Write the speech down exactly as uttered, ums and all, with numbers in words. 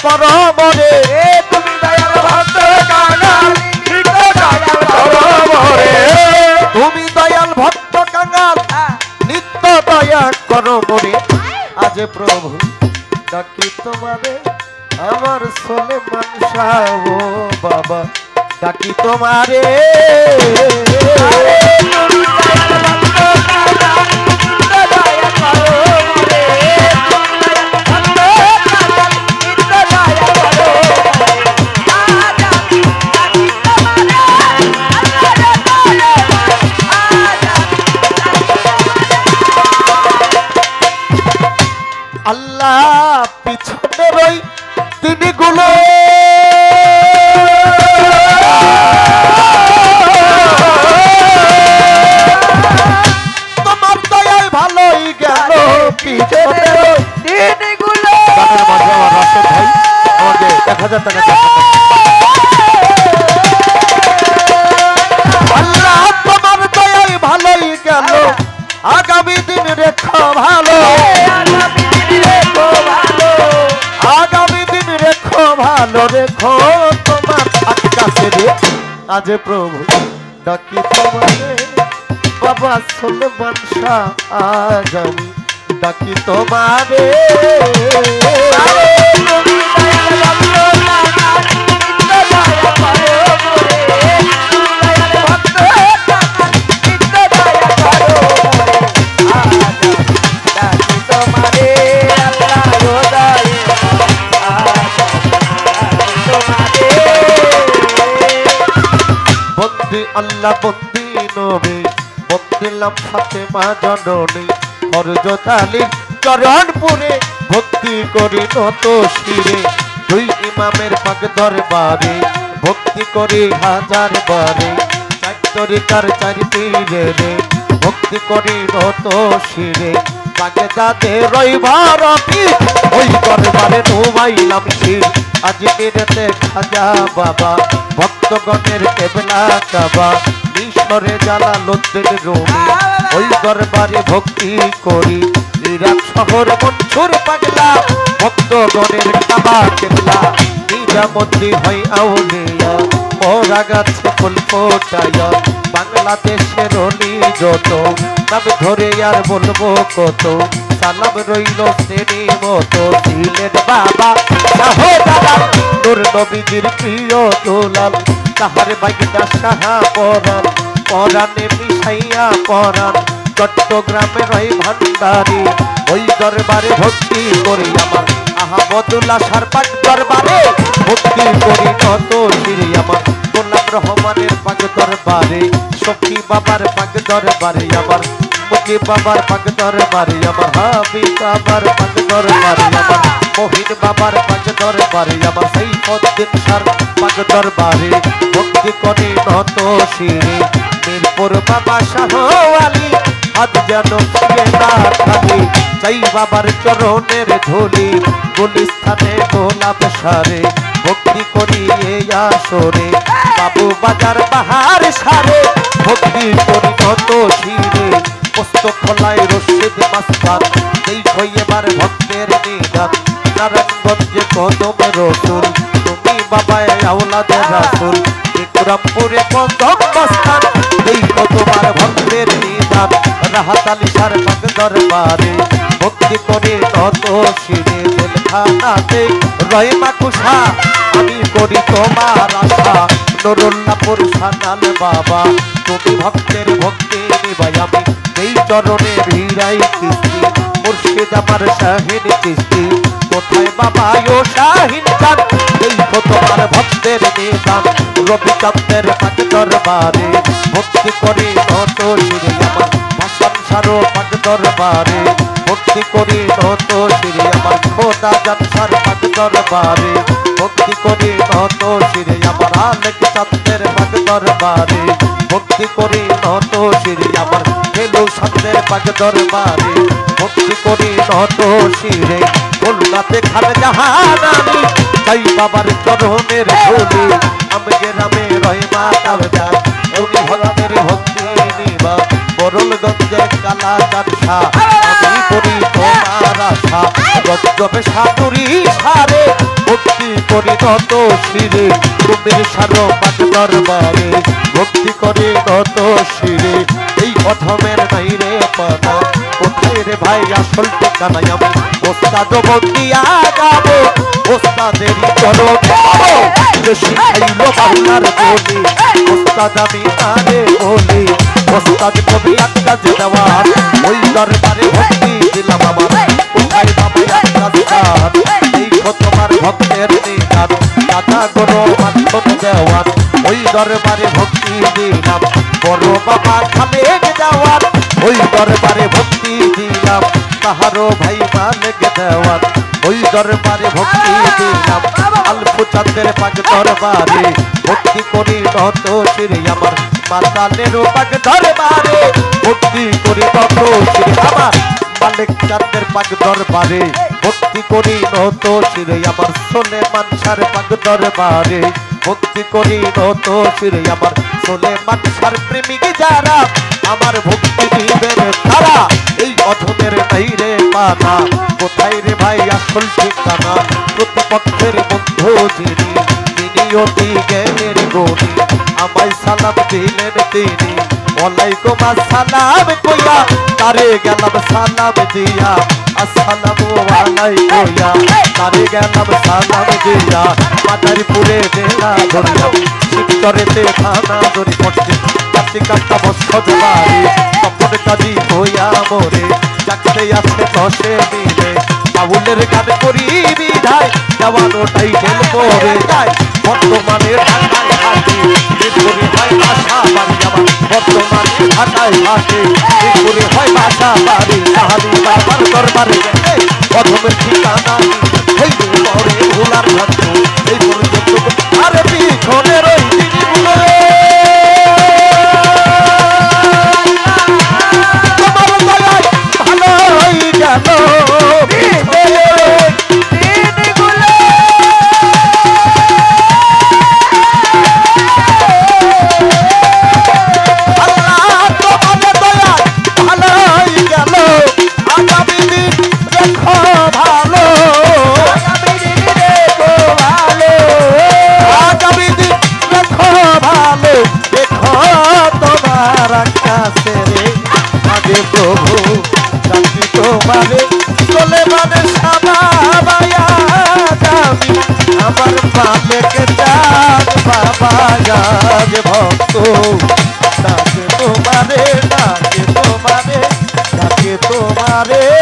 করো মরে তুমি দয়াল ভক্ত কাঙাল নিত্য দয়া করো মরে তুমি দয়াল ভক্ত কাঙাল নিত্য দয়া করো মরে আজ প্রভু ডাকি তোমারে আমার সোলে মানসা ও বাবা ডাকি তোমারে আল্লাহ পিছনে রই তিনি গুলো তোমার দয়ায় ভালোই গেল পিছনে রই তিনি গুলো গানের মাঝে আমার রাশেদ ভাই আমাকে এক হাজার টাকা আল্লাহ তোমার দয়ায় ভালোই গেল আগামী দিন রেখো ভালো আগামী দিন রেখো ভালো রেখো তোমার কাছে রে আজ প্রভু ডাকি তোমারে বাবা সোলে মানসা আজ আমি ডাকি তোমারে আল্লাহ বন্দি নবী বন্দিলাম ফাতেমা জননী হযরত আলীর চরণপুরে ভক্তি করি নত শিরে দুই ইমামের পাক দরবারে ভক্তি করি হাজার বারে চার তরিকার চার পীরে রে ভক্তি করি নত শিরে বাগদাদে রইবার পীর ওই দরবারে নুমাইলাম শির আজমিরেতে খাজা বাবা ভক্তগণের কেবলা কাবা ঈশ্বরে জালালউদ্দিন রুমি ওই দরবারে ভক্তি করি ইরাক শহর মনসুর পাগলা ভক্তগণের কাবা কেবলা নিজামতি হয় আউলিয়া মোরা গাছে ফুল ফোটায়া বাংলাদেশের অলি যত নাম ধরে আর বলবো কত সালাম রইল শ্রেণী মতো ছিলেন বাবা শাহজালাল নূর নবীজির প্রিয় দুলাল তাহার বাইটা সাহা পরাণ পরাণে মিশাইয়া পরাণ চট্টগ্রামের ওই ভান্ডারি ওই দরবারে ভক্তি করি আমার আহমদুল্লাহ সারপাক দরবারে ভক্তি করি কত শিরি আমার গোলাম রহমানের পাক দরবারে সখী বাবার পাক দরবারে আমার মুকি বাবার পাক দরবারে আমার হাবিব বাবার পাক দরবারে আমার মোহিন বাবার পাক দরবারে আমার সাইফুদ্দিন সার পাক দরবারে ভক্তি করি নত শিরে মিরপুর বাবা শাহ আলী হাত যেন ফিরে না খালি চাই বাবার চরণের ধুলি গুলিস্থানে গোলাপ সারে ভক্তি করি এই আসরে বাবু বাজার বাহার সারে ভক্তি করি কত শিরে পুস্তক খোলায় রশিদ মাস্তান এই এবার ভক্তের নিদান নারায়ণগঞ্জে কদম রসুল তুমি বাবায় আওলাদের রাসুল বিক্রমপুরে কদম মস্তান এই তোমার ভক্তের নিদান রাহাত আলী সার পাক দরবারে ভক্তি করে নত শিরে জেলখানাতে রহিমা কুষা আমি করি তোমার আশা নুরুল্লাহপুর সানাল বাবা তুমি ভক্তের ভক্তি নিবাই আমি এই চরণে ভিড়াই কিস্তি মুর্শিদ আমার শাহিন চিস্তি কোথায় বাবা ও শাহিন চাঁদ এই তোমার ভক্তের নিদান রবিচন্দ্রের পাক দরবারে ভক্তি করি নত শিরে আমার ভাষণ সারো পাক দরবারে ভক্তি করি নত শিরে আমার খোদা জানসার পাক দরবারে ভক্তি করি নত শিরে আমার আলেক চন্দ্রের পাক দরবারে ভক্তি করি নত শিরে আমার ফেলু সন্দের পাক দরবারে ভক্তি করি নত শিরে খুলনাতে খান জাহানানি চাই বাবার চরণের ধুলি আমগে রামে রহিমা কালজা তুমি ভক্তের ভক্তি নিবা বরলগঞ্জে কালা চাঁদশা আমি করি তোমার আশা গজবে সাতুরি সারে ভক্তি করি নত শিরে তুমি সারো পাক দরবারে ভক্তি করি নত শিরে এই অধমের নাই রে পাতা কোথায় রে ভাই আসল ঠিকানায় আমি ওস্তাদ বন্দিয়া যাবো ওস্তাদেরই চরণ পাবো শিখাইলো বাংলার বলি ওস্তাদ আমি আরে বলি ওস্তাদ কবি আকাশ দেওয়ার ওই দরবারে ভক্তি দিলাম আমার কোথায় বাবু আকাশ এই তোমার ভক্তের নিগান দাদা গরো মাখন দেওয়ার ওই দরবারে ভক্তি দিলাম বড় বাবা খালেক দেওয়ার ওই দরবারে ভক্তি দিলাম তাহারো ভাই মালিক দেওয়ার ওই দরবারে ভক্তি দিলাম আলফু চাঁদের পাক দরবারে ভক্তি করি নত শ্রী আমার মাতালের পাক দরবারে ভক্তি করি নত শ্রী আমার মালিক চাঁদের পাক দরবারে ভক্তি করি নত শ্রী আমার সোলে মানসার পাক দরবারে ভক্তি করি নত শ্রী আমার সোলে মানসার প্রেমিক যারা আমার ভক্তি দিবেন তারা এই অধমের নাই রে পানা কোথায় রে ভাই আসল ঠিকানা প্রতিপক্ষের বন্ধু যিনি তিনি অতি জ্ঞানের গুণী আমায় সালাম দিলেন তিনি ওয়ালাইকুম আসসালাম কইয়া তারে গেলাম সালাম দিয়া আসসালামু আলাইকুম তারে গেলাম সালাম দিয়া মাদারীপুরে দেনা ধরিয়া শিবচরেতে থানা ধরি পড়ছে কাটি কাটা বছর বাড়ি তপন কাজী হইয়া মোরে চাকতে আসতে দশে মিলে বাউলের গান করি বিধায় দেওয়ানো টাইটেল পরে যায় বর্তমানে ঢাকায় হাসি বিপুরি হয় বাসা বাড়ি আমার বর্তমানে ঢাকায় হাসি বিপুরি হয় বাসা বাড়ি তাহারি বাবার দরবারে গেছে প্রথমের ঠিকানা হইবে পরে ভুলার ভাগ্য এই পর্যন্ত আরে পিছনের ওই দিনগুলো প্রভু ডাকি তোমারে চলে মানে সাবাবায়া যাবি আমার মালিক চাঁদ বাবা যাজ ভক্ত ডাকে তোমারে ডাকে তোমারে ডাকে তোমারে